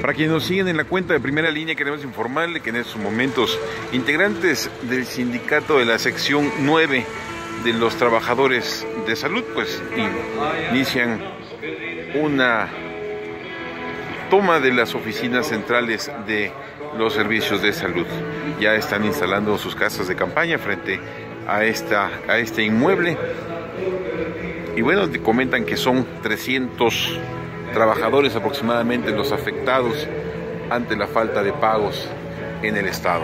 Para quienes nos siguen en la cuenta de Primera Línea, queremos informarle que en estos momentos integrantes del sindicato de la sección 9 de los trabajadores de salud pues inician una toma de las oficinas centrales de los servicios de salud. Ya están instalando sus casas de campaña frente a este inmueble y bueno, te comentan que son 300 trabajadores aproximadamente los afectados ante la falta de pagos en el estado.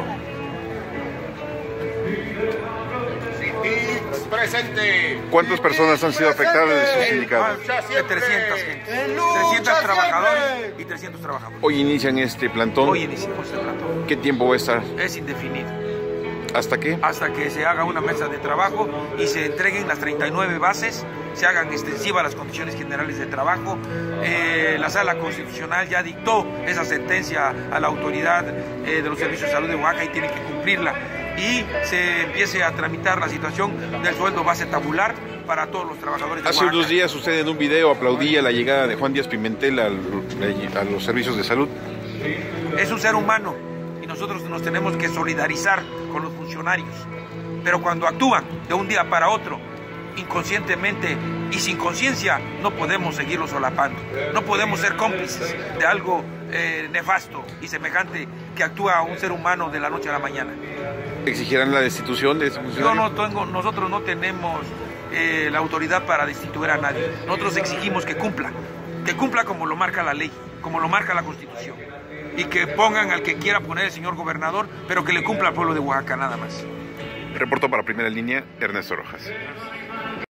Presente. ¿Cuántas personas han sido afectadas de su sindicato? De 300 gente, 300 trabajadores y 300 trabajadores. Hoy inician este plantón. Hoy iniciamos el plantón. ¿Qué tiempo va a estar? Es indefinido. ¿Hasta qué? Hasta que se haga una mesa de trabajo y se entreguen las 39 bases, se hagan extensivas las condiciones generales de trabajo. La Sala Constitucional ya dictó esa sentencia a la autoridad de los servicios de salud de Oaxaca y tiene que cumplirla. Y se empiece a tramitar la situación del sueldo base tabular para todos los trabajadores de Oaxaca. Hace unos días usted en un video aplaudía la llegada de Juan Díaz Pimentel a los servicios de salud. Es un ser humano y nosotros nos tenemos que solidarizar con los funcionarios. Pero cuando actúan de un día para otro, inconscientemente y sin conciencia, no podemos seguirlo solapando. No podemos ser cómplices de algo nefasto y semejante que actúa un ser humano de la noche a la mañana. ¿Exigirán la destitución de ese funcionario? Nosotros no tenemos la autoridad para destituir a nadie. Nosotros exigimos que cumpla como lo marca la ley, como lo marca la Constitución. Y que pongan al que quiera poner el señor gobernador, pero que le cumpla al pueblo de Oaxaca, nada más. Reportó para Primera Línea, Ernesto Rojas.